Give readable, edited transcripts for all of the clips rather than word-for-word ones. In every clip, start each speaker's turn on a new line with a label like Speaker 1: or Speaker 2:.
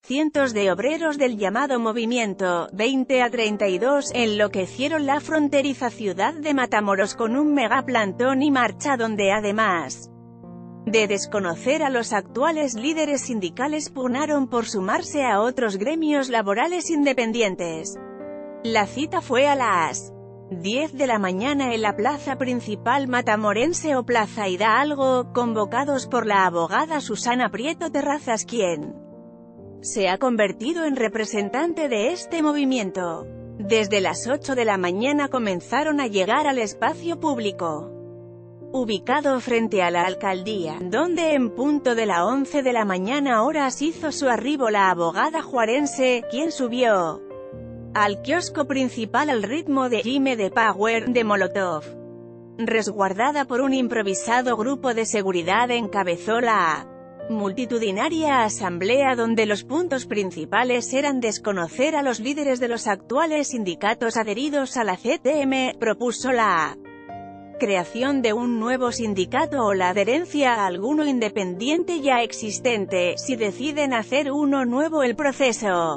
Speaker 1: Cientos de obreros del llamado Movimiento 20 a 32 enloquecieron la fronteriza ciudad de Matamoros con un megaplantón y marcha donde, además de desconocer a los actuales líderes sindicales, pugnaron por sumarse a otros gremios laborales independientes. La cita fue a las 10 de la mañana en la plaza principal matamorense o Plaza Hidalgo, convocados por la abogada Susana Prieto Terrazas, quien se ha convertido en representante de este movimiento. Desde las 8 de la mañana comenzaron a llegar al espacio público ubicado frente a la alcaldía, donde en punto de la 11 de la mañana horas hizo su arribo la abogada juarense, quien subió al kiosco principal al ritmo de Gimme the Power, de Molotov. Resguardada por un improvisado grupo de seguridad, encabezó la multitudinaria asamblea, donde los puntos principales eran desconocer a los líderes de los actuales sindicatos adheridos a la CTM, propuso la creación de un nuevo sindicato o la adherencia a alguno independiente ya existente. Si deciden hacer uno nuevo, el proceso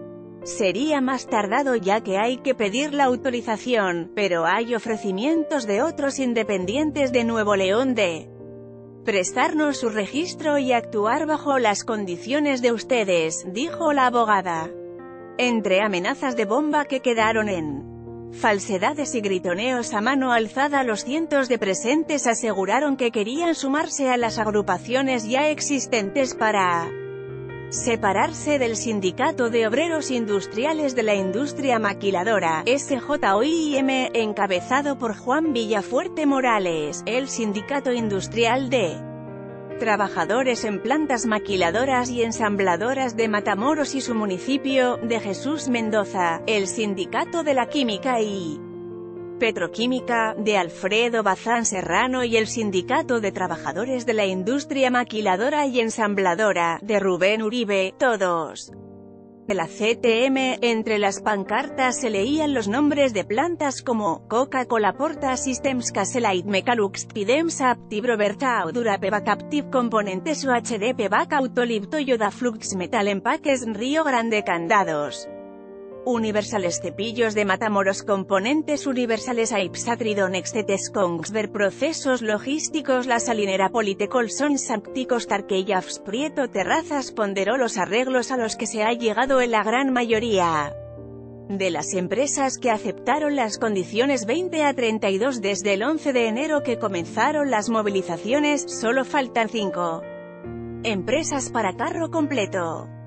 Speaker 1: sería más tardado, ya que hay que pedir la autorización, pero hay ofrecimientos de otros independientes de Nuevo León de prestarnos su registro y actuar bajo las condiciones de ustedes, dijo la abogada. Entre amenazas de bomba que quedaron en falsedades y gritoneos a mano alzada, los cientos de presentes aseguraron que querían sumarse a las agrupaciones ya existentes para separarse del Sindicato de Obreros Industriales de la Industria Maquiladora, SJOIM, encabezado por Juan Villafuerte Morales, el Sindicato Industrial de Trabajadores en Plantas Maquiladoras y Ensambladoras de Matamoros y su municipio, de Jesús Mendoza, el Sindicato de la Química y Petroquímica, de Alfredo Bazán Serrano, y el Sindicato de Trabajadores de la Industria Maquiladora y Ensambladora, de Rubén Uribe, todos de la CTM. Entre las pancartas se leían los nombres de plantas como Coca-Cola Porta Systems, Caselite Mecalux, Pidems Aptiv Roberta Durape Captive Componentes UHDP Bac Autolib Toyota Flux Metal Empaques Río Grande Candados Universales Cepillos de Matamoros Componentes Universales Aipsatridon Excetes Kongsberg Procesos Logísticos La Salinera Politecol Sons Apticos Tarkeyafs Prieto Terrazas ponderó los arreglos a los que se ha llegado en la gran mayoría de las empresas que aceptaron las condiciones 20 a 32 desde el 11 de enero que comenzaron las movilizaciones. Solo faltan 5 empresas para carro completo.